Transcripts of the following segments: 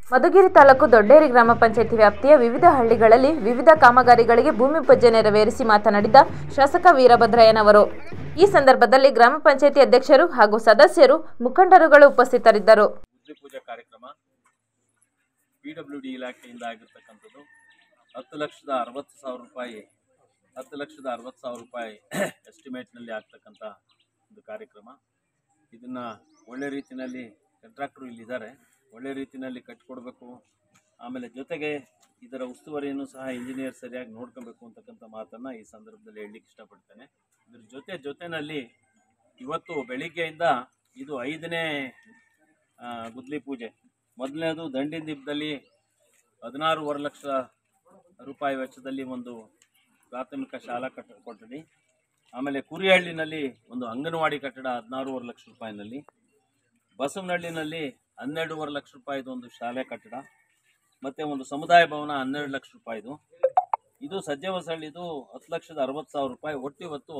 ಮಧುಗಿರಿ ತಾಲೂಕು ದೊಡ್ಡೇರಿ ಗ್ರಾಮ ಪಂಚಾಯಿತಿ ವ್ಯಾಪ್ತಿಯ ವಿವಿಧ ಹಳ್ಳಿಗಳಲ್ಲಿ ವಿವಿಧ ಕಾಮಗಾರಿಗಳಿಗೆ ಭೂಮಿ ಪೂಜೆ ನೆರವೇರಿಸಿ ಮಾತನಾಡಿದ ಶಾಸಕ ವೀರಭದ್ರಯ್ಯನವರು. ಈ ಸಂದರ್ಭದಲ್ಲಿ ಗ್ರಾಮ ಪಂಚಾಯಿತಿ ಅಧ್ಯಕ್ಷರು ಹಾಗೂ ಸದಸ್ಯರು, ಮುಖಂಡರುಗಳು ಉಪಸ್ಥಿತರಿದ್ದರು. ಭೂಮಿ ಪೂಜೆ ಕಾರ್ಯಕ್ರಮ ಪಿಡಬ್ಲ್ಯೂಡಿ ಇಲಾಖೆಯಿಂದ ಆಗಿರತಕ್ಕಂಥದ್ದು 10,60,000 ರೂಪಾಯಿ 10,60,000 ರೂಪಾಯಿ ಎಸ್ಟಿಮೇಟ್ನಲ್ಲಿ ಆಗ್ತಕ್ಕಂಥ ಒಂದು ಕಾರ್ಯಕ್ರಮ. ಇದನ್ನು ಒಳ್ಳೆ ರೀತಿಯಲ್ಲಿ ಕಾಂಟ್ರಾಕ್ಟರು ಇಲ್ಲಿದ್ದಾರೆ, ಒಳ್ಳೆ ರೀತಿಯಲ್ಲಿ ಕಟ್ಟಿಕೊಡ್ಬೇಕು. ಆಮೇಲೆ ಜೊತೆಗೆ ಇದರ ಉಸ್ತುವಾರಿಯನ್ನು ಸಹ ಇಂಜಿನಿಯರ್ ಸರಿಯಾಗಿ ನೋಡ್ಕೊಬೇಕು ಅಂತಕ್ಕಂಥ ಮಾತನ್ನು ಈ ಸಂದರ್ಭದಲ್ಲಿ ಹೇಳಲಿಕ್ಕೆ ಇಷ್ಟಪಡ್ತೇನೆ. ಇದ್ರ ಜೊತೆಯಲ್ಲಿ ಇವತ್ತು ಬೆಳಿಗ್ಗೆಯಿಂದ ಇದು 5ನೇ ಗುದ್ಲಿ ಪೂಜೆ. ಮೊದಲನೇದು ದಂಡಿದೀಪದಲ್ಲಿ 16.5 ಲಕ್ಷ ರೂಪಾಯಿ ವೆಚ್ಚದಲ್ಲಿ ಒಂದು ಪ್ರಾಥಮಿಕ ಶಾಲಾ ಕೊಠಡಿ, ಆಮೇಲೆ ಕುರಿಹಳ್ಳಿನಲ್ಲಿ ಒಂದು ಅಂಗನವಾಡಿ ಕಟ್ಟಡ 16.5 ಲಕ್ಷ ರೂಪಾಯಿನಲ್ಲಿ, ಬಸವನಹಳ್ಳಿನಲ್ಲಿ 12.5 ಲಕ್ಷ ರೂಪಾಯಿದು ಒಂದು ಶಾಲೆ ಕಟ್ಟಡ, ಮತ್ತು ಒಂದು ಸಮುದಾಯ ಭವನ 12 ಲಕ್ಷ ರೂಪಾಯಿದು. ಇದು ಸಜ್ಜೆವಸಳ್ಳಿದು 10,60,000 ರೂಪಾಯಿ. ಒಟ್ಟು ಇವತ್ತು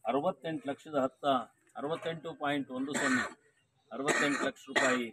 68 ಲಕ್ಷ ರೂಪಾಯಿ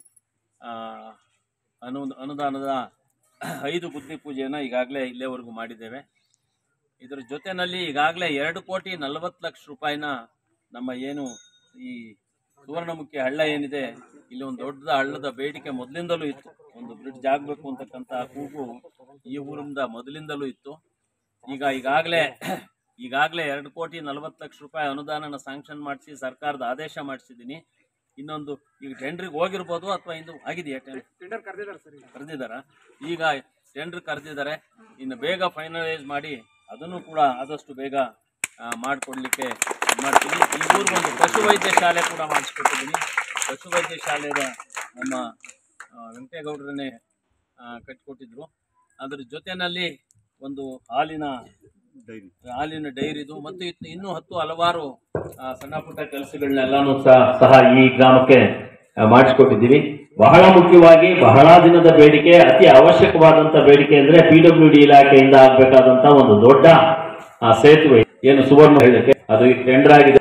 ಅನುದಾನದ 5 ಗುದ್ಲಿ ಪೂಜೆಯನ್ನು ಈಗಾಗಲೇ ಇಲ್ಲಿವರೆಗೂ ಮಾಡಿದ್ದೇವೆ. ಇದರ ಜೊತೆಯಲ್ಲಿ ಈಗಾಗಲೇ 2,40,00,000 ರೂಪಾಯಿನ ನಮ್ಮ ಏನು ಈ ಸುವರ್ಣಮುಖಿ ಹಳ್ಳ ಏನಿದೆ, ಇಲ್ಲಿ ಒಂದು ದೊಡ್ಡ ಹಳ್ಳದ ಬೇಡಿಕೆ ಮೊದಲಿಂದಲೂ ಇತ್ತು. ಒಂದು ಬ್ರಿಡ್ಜ್ ಆಗಬೇಕು ಅಂತಕ್ಕಂಥ ಕೂಗು ಈ ಊರಿಂದ ಮೊದಲಿಂದಲೂ ಇತ್ತು. ಈಗಾಗಲೇ 2,40,00,000 ರೂಪಾಯಿ ಅನುದಾನನ ಸ್ಯಾಂಕ್ಷನ್ ಮಾಡಿಸಿ ಸರ್ಕಾರದ ಆದೇಶ ಮಾಡಿಸಿದ್ದೀನಿ. ಇನ್ನೊಂದು ಈಗ ಟೆಂಡ್ರಿಗೆ ಹೋಗಿರ್ಬೋದು ಅಥವಾ ಇದು ಆಗಿದೆಯಾ? ಟೆಂಡರ್ ಕರೆದಿದ್ದಾರೆ. ಈಗ ಟೆಂಡರ್ ಕರೆದಿದ್ದಾರೆ. ಇನ್ನು ಬೇಗ ಫೈನಲೈಸ್ ಮಾಡಿ ಅದನ್ನು ಕೂಡ ಆದಷ್ಟು ಬೇಗ ಮಾಡಿಕೊಡ್ಲಿಕ್ಕೆ ಮಾಡ್ತೀನಿ. ಈ ಊರಿಗೆ ಒಂದು ಪಶುವೈದ್ಯ ಶಾಲೆ ಕೂಡ ಮಾಡಿಸ್ಕೊಟ್ಟಿದ್ದೀನಿ. ಪಶುವೈದ್ಯ ಶಾಲೆಯ ನಮ್ಮ ವೆಂಕಟೇಗೌಡರನ್ನೇ ಕಟ್ಟಿಕೊಟ್ಟಿದ್ರು. ಅದರ ಜೊತೆಯಲ್ಲಿ ಒಂದು ಹಾಲಿನ ಡೈರಿದು ಮತ್ತು ಇನ್ನೂ ಹಲವಾರು ಸಣ್ಣ ಪುಟ್ಟ ಕೆಲಸಗಳನ್ನೆಲ್ಲನೂ ಸಹ ಈ ಗ್ರಾಮಕ್ಕೆ ಮಾಡಿಸ್ಕೊಟ್ಟಿದ್ದೀವಿ. ಬಹಳ ಮುಖ್ಯವಾಗಿ ಬಹಳ ದಿನದ ಬೇಡಿಕೆ, ಅತಿ ಅವಶ್ಯಕವಾದಂಥ ಬೇಡಿಕೆ ಅಂದರೆ ಪಿಡಬ್ಲ್ಯೂಡಿ ಇಲಾಖೆಯಿಂದ ಆಗಬೇಕಾದಂಥ ಒಂದು ದೊಡ್ಡ ಸೇತುವೆ ಏನು ಸುವರ್ಣ ಹೇಳಕ್ಕೆ ಅದು ಟೆಂಡರ್ ಆಗಿದೆ.